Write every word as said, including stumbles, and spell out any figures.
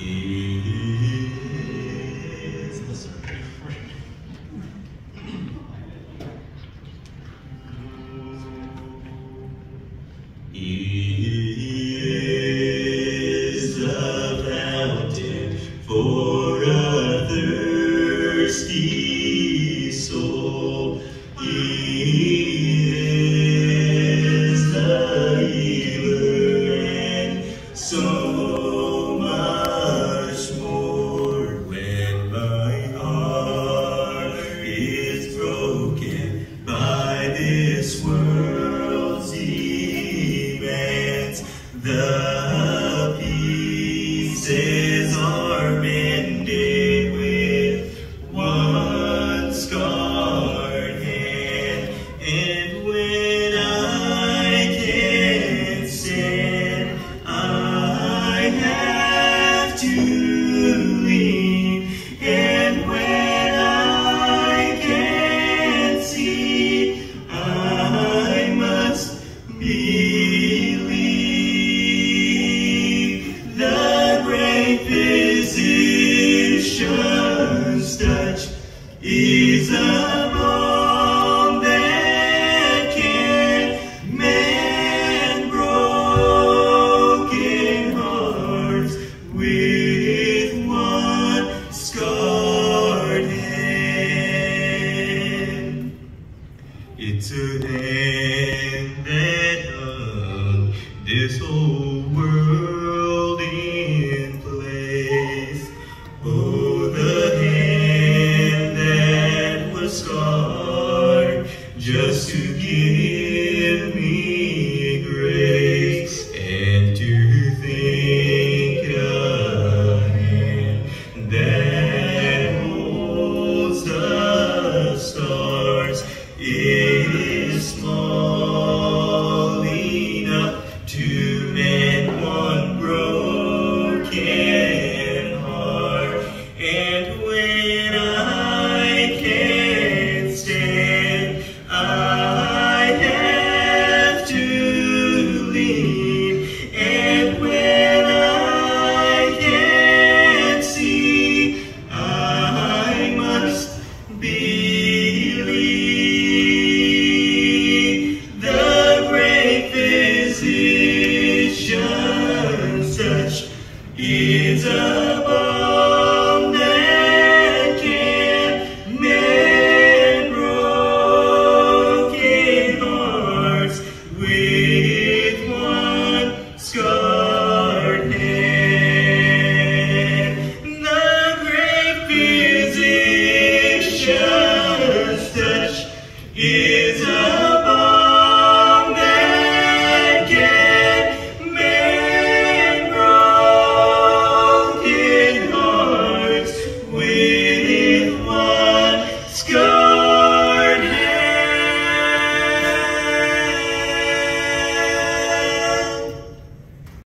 is the surgery for you. He is the fountain for a thirsty soul. He is the healer and so much more. When my heart is broken by this world's demands, the pieces are mended with one scarred hand. And when I can't stand, I have to lean. And when I can't see, I must believe. The great physician's touch is a balm that can mend broken hearts with one scarred hand. It's a hand that hung this whole world in place. Oh, the hand that was scarred just to give me grace, and to think a hand that holds the stars is small enough to mend one broken heart. And when I can't stand, I have to lean. And when I can't see, I must believe. The great physician's touch is a balm that can mend broken hearts with one scarred hand. The great physician's touch is